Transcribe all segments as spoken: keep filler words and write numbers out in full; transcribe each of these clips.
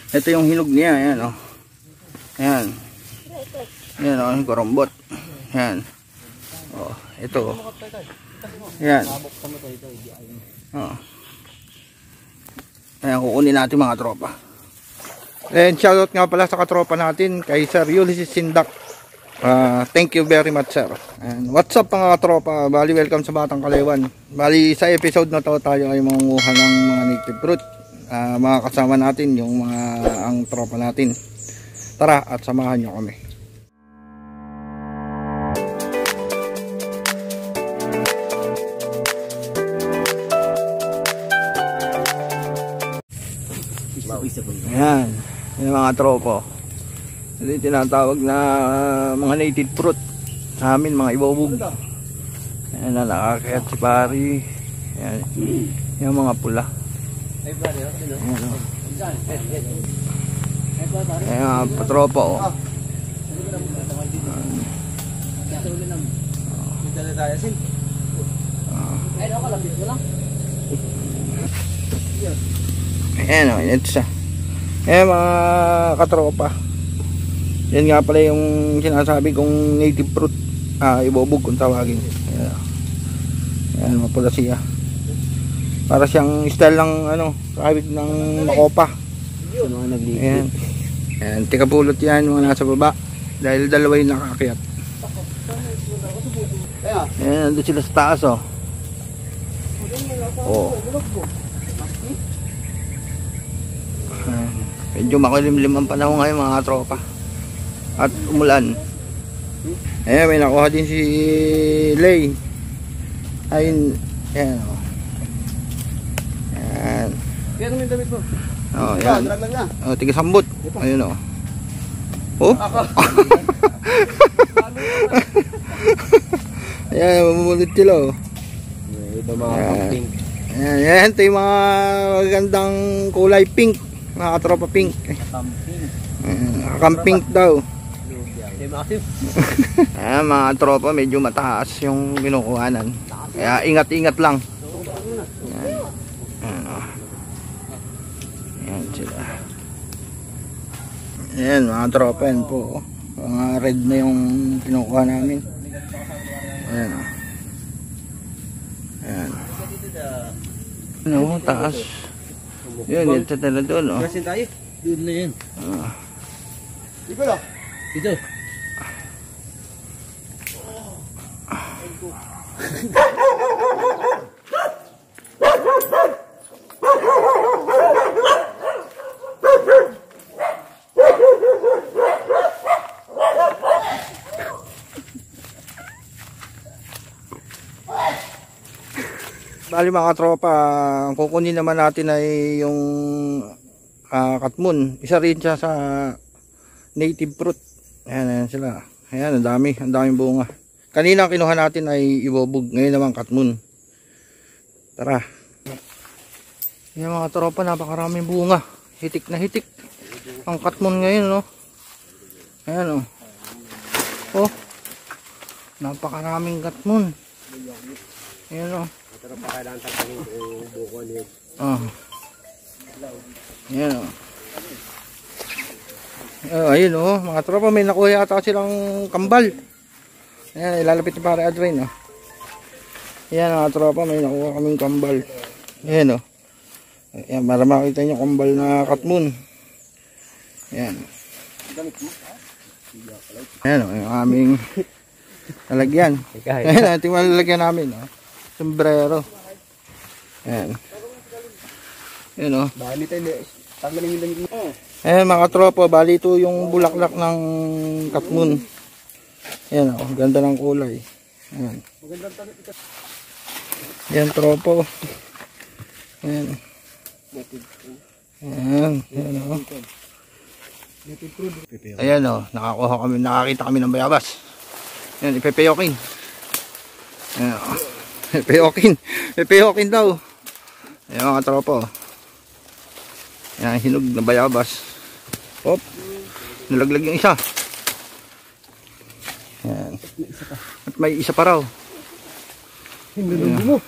Ito yung hinog niya, ayan oh. Ayan. Ayan oh, yung korombot. Ayan. Oh, ito. Ayan. Oh. Ayan, kukunin natin mga tropa. And shoutout nga pala sa katropa natin kay Sir Ulysses Sindak. Uh, thank you very much, sir. And what's up mga katropa? Bali, welcome sa Batang Kalewan. Bali, sa episode na to tayo ay mangunguha ng mga native fruit. Uh, mga kasama natin yung mga ang tropa natin. Tara at samahan nyo kami. Ayan, yung mga tropa. Ito tinatawag na uh, mga native fruit sa amin, mga ibobog. Ayan na, nakakayat si pari. Ayan, yung mga pula. Ayan o. Ayan mga patropa o. Ayan o, ito siya. Ayan mga katropa. Yan nga pala yung sinasabi kong native fruit. Ah, ibobog kung tawagin. Ayan, ayan mapula siya. Para siyang style ng ano, kahit ng makopa. Ayan. Ayan, tikapulot yan mga nasa baba. Dahil dalawa yung nakakayat. Ayan, nandun sila sa taas oh. Oh. Ayan. Medyo makulimlim ang panahon ngayon mga tropa. At umulan. Ayan, may nakuha din si Lay. Ayun, ayan o. Ayan. Kaya naman yung damit mo. O, ayan. O, tigasambot. Ayun o. Oh. Ayan, mamulot sila o. Ito mga pink. Ayan, ayan. Ito yung mga magandang kulay pink. Mga katropa pink. Kakampink daw. Ayan mga tropa, medyo mataas yung kinukuhanan. Kaya ingat-ingat lang. Ayan. Ayan, oh. Ayan sila. Ayan mga tropa, yan po. Mga red na yung kinukuha namin. Ayan oh. Ayan. Ano, taas. Yun, ito tala doon oh. Kasin tayo? Doon na yan. Ah. Ito lang. Ito. Bali mga tropa, ang kukunin naman natin ay yung uh, katmun. Isa rin siya sa native fruit. Ayan, ayan sila. Ayan, ang dami, ang daming bunga. Kanina kinuha natin ay ibobog, ngayon naman katmun. Tara. Ayan mga tropa, napakaraming bunga. Hitik na hitik ang katmun ngayon, no? Ayan, oh. Oh, napakaraming katmun. Ayan, oh. Oh. Ayan o. Oh, ayun o, oh, mga tropa, may nakuha yata silang kambal. Ayan, ilalapit ni para Adrian o. Oh. Ayan mga tropa, may nakuha kaming kambal. Ayan o. Oh. Ayan, para makita nyo kambal na katmun. Ayan. Ayan o, oh, yung aming lalagyan. Ayan, ito yung lalagyan namin o. Oh. Sombrero. Ayan. Ayan o. Bali tayo. Tanggalin yung damit mo. Ayan mga tropa. Bali ito yung bulaklak ng katmun. Ayan o. Ganda ng kulay. Ayan. Ayan tropa. Ayan. Ayan. Ayan o. Ayan o. Nakakuha kami. Nakakita kami ng bayabas. Ayan. Ipepeyokin. Ayan o. Peyokin. Peyokin daw. Ayan mga tropa. Ayan, hinog na bayabas. Hop. Nalaglag yung isa. Ayan. At may isa pa raw. Hinulog mo.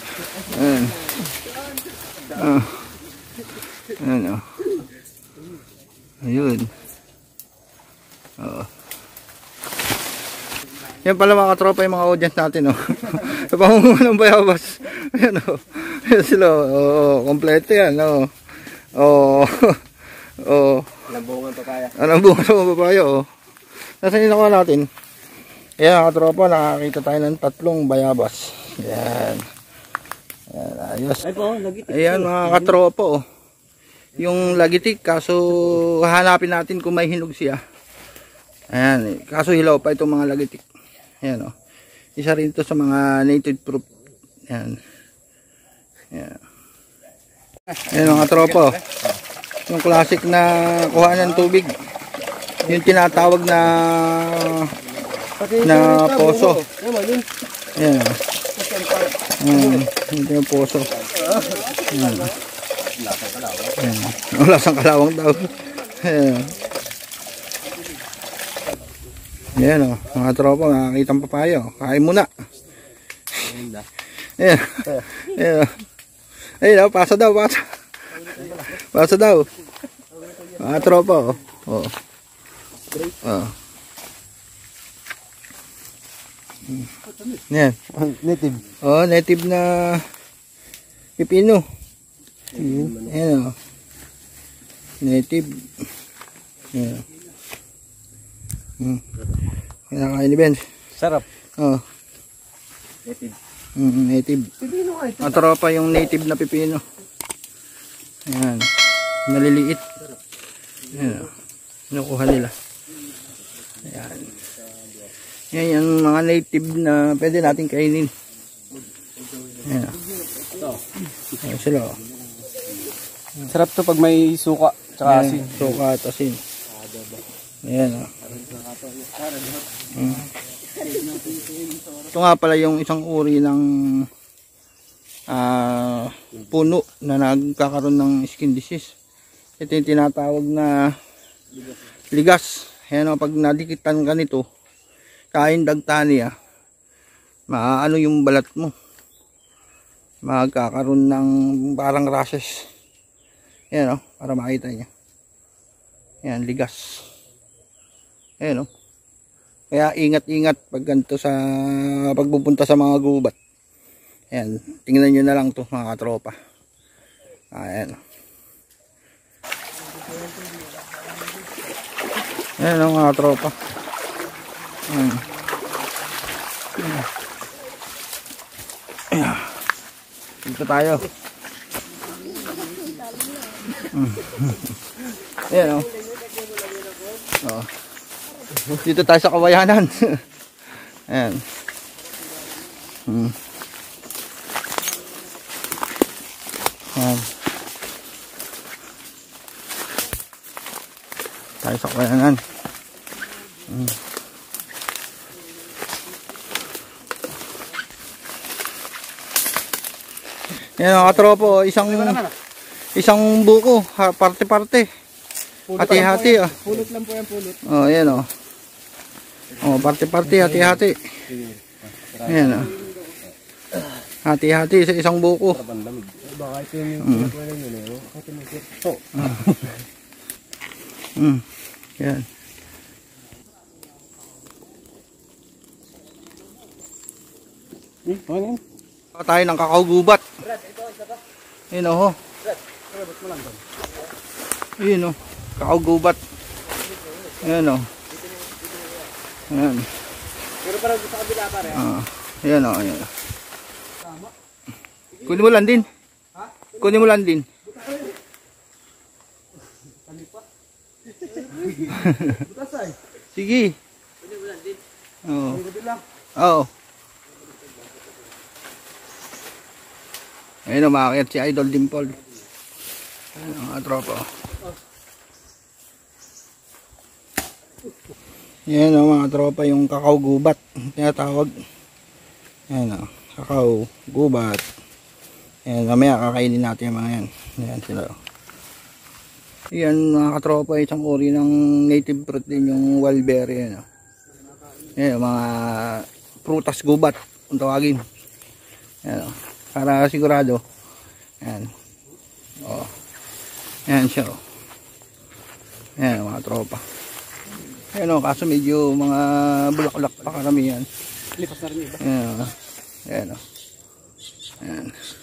Ayan. Ah. Ayan o. Ayun. Oo. Yan pala mga katropa yung mga audience natin, oh. Sa pamumuno ng bayabas. Ayan, oh. Ayan sila, oh. Kompleto yan, oh. Oh. Oh. Lambungan papaya. Anong bunga sa mga papaya, oh. Nasaan yung nakuha natin? Ayan mga katropa, nakakita tayo ng tatlong bayabas. Ayan. Ayan, ayos. Ay po, lagitik. Ayan mga katropa, oh. Yung lagitik, kaso hahanapin natin kung may hinog siya. Ayan, kaso hilaw pa itong mga lagitik. Ayan, oh. Isa rin ito sa mga native fruit. Ayan. Ayan. Ayan mga tropa, oh. Yung classic na kuha ng tubig. Yung tinatawag na na poso. Ayan. Ayan. Ito yung poso. Ayan. Ayan. Wala sang kalawang daw. Ayan. Ayan, oh, mga tropa, nakakita ang papaya, oh. Kain muna. Ayan. Ayan, oh. Ayan, oh, pasa daw, pasa. Pasa daw. Mga tropa, oh. Oh. Oh. Ayan. Native. Oh, native na pipino. Ayan, oh. Native. Ayan. Hmm. Kinakain ni Ben. Sarap. Oh. Native. Mm, native. Pipino ay. Ang tropa yung native na pipino. Ayan. Maliliit. Ayan. Nakuha nila. Ayan. Yan yung mga native na pwede natin kainin. Ayan. Ayan sila. Sarap to pag may suka tsaka asin. Suka at asin. Ayan, oh. Hmm. Ito nga pala yung isang uri ng uh, puno na nagkakaroon ng skin disease. Ito yung tinatawag na ligas. Ayan, oh, pag nadikitan ka nito, kain dagtani, ah, maaano yung balat mo, magkakaroon ng parang rashes. Ayan, oh, para makita nyo. Ayan, ligas. Ayan, oh. Kaya ingat-ingat pag ganito sa pagpupunta sa mga gubat. Ayan, tingnan nyo na lang to mga katropa. Ayan. Ayan, oh, mga katropa. Ayan. Ayan. Dito tayo. Ayan, oh. Oh. Dito tayo sa kawayanan. Ayan. Hmm. Ayan. Tayo sa kawayanan. Hmm. Ayan mga katropo, isang isang buko, parte-parte. Hati-hati, ah. Pulot lang po yan, pulot. Oh, ayan, oh. Oh, parte-parte, hati-hati. Ayan, oh. Hati-hati sa isang buko. Baka ito yung pulot ko lang yun, eh. Ito yung ito. Hmm. Ayan. Hmm, ano yun? Saka tayo ng kakao gubat. Ayan, oh. Ayan, oh. Kakao gubat. Ayan, oh. Ayan. Pero parang sa kabila pare. Ah, ayan, oh. Ayan. Kunin mo lang din. Kunin mo lang din. Sige. Kunin mo lang din. Oo. Oo. Ayun o, makakit si Idol Dimple. Ayun ang mga tropa. Yan o mga tropa, yung kakao gubat tinatawag. Yan o, kakao gubat. Yan, mamaya kakainin natin yung mga yan. Yan sila. Yan mga katropa, isang uri ng native fruit din yung wildberry. Yan o. Yan o, mga prutas gubat kung tawagin. Yan o. Para sigurado. Yan. Oh. Yan siya. Oh. Ayan mga tropa. Ayan o, kaso medyo mga bulaklak pa karamihan. Lipas na rin iba. Ayan o. Ayan o. Ayan.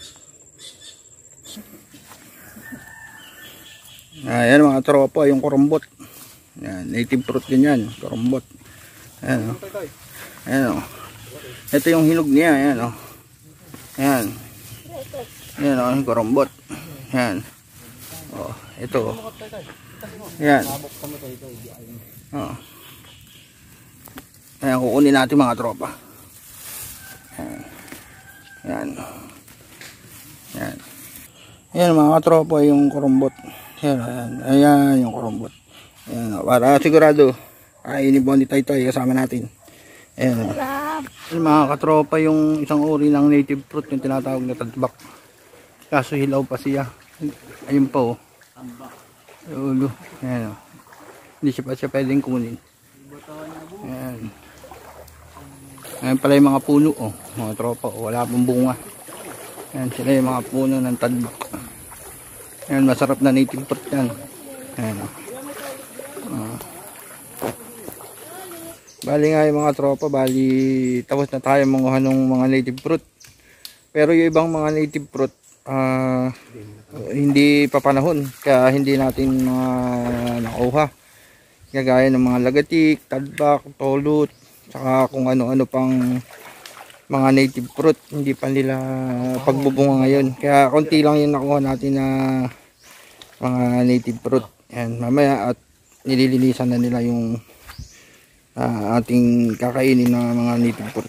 Ayan mga tropa, yung kurumbot. Ayan, native fruit din yan, kurumbot. Ayan o. Ayan o. Ito yung hinog niya, ayan o. Ayan. Ayan o, yung kurumbot. Ayan. O, ito o. Ayan. O. Ayan, kukunin natin mga tropa. Ayan. Ayan. Ayan. Ayan mga tropa, yung kurumbot. Ayan, ayan. Ayan yung kurumbot. Ayan, para sigurado kainin po ni Taytay kasama natin. Ayan. Ayan mga katropa, yung isang uri ng native fruit yung tinatawag na tadbak. Kaso hilaw pa siya. Ayun pa oh. Ulo. Ayan oh. Hindi siya pa siya pwedeng kunin. Ayan. Ayan pala yung mga puno oh. Mga tropa oh. Wala pong bunga. Ayan sila yung mga puno ng tadbak. Ayan, masarap na native fruit yan. Ayan o. Uh. Bali nga yung mga tropa, bali tapos na tayo manguha ng mga native fruit. Pero yung ibang mga native fruit, uh, hindi pa panahon. Kaya hindi natin mga nakuha. Kagaya ng mga lagatik, tadbak, tolot, saka kung ano-ano pang mga native fruit, hindi pa nila pagbubunga ngayon. Kaya konti lang yung nakuha natin na mga native fruit. Yan, mamaya at nililinisan na nila yung uh, ating kakainin na mga native fruit.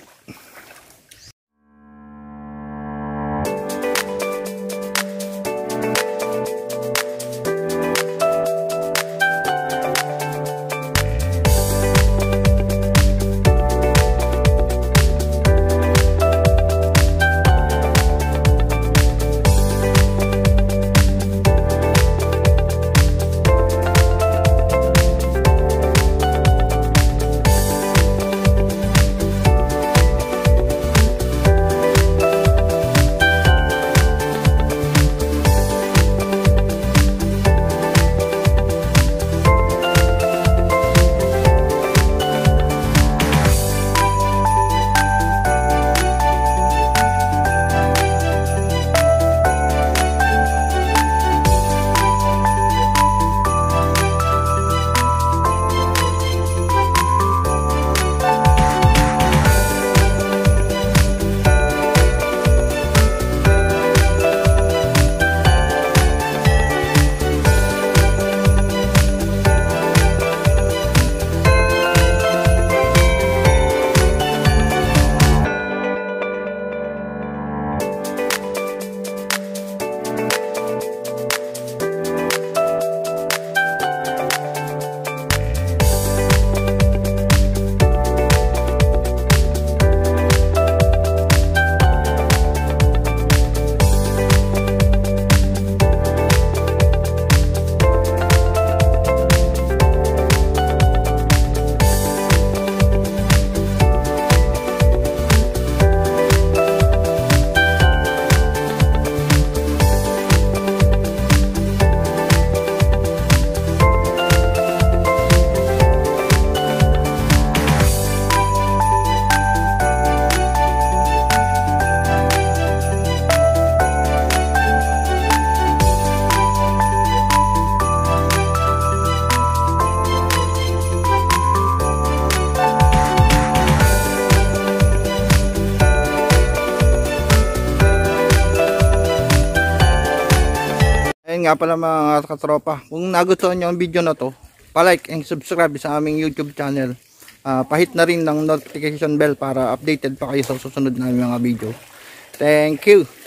Ayun nga pala mga katropa, kung nagustuhan nyo ang video na to, palike and subscribe sa aming YouTube channel. Uh, pahit na rin ng notification bell para updated pa kayo sa susunod na mga video. Thank you!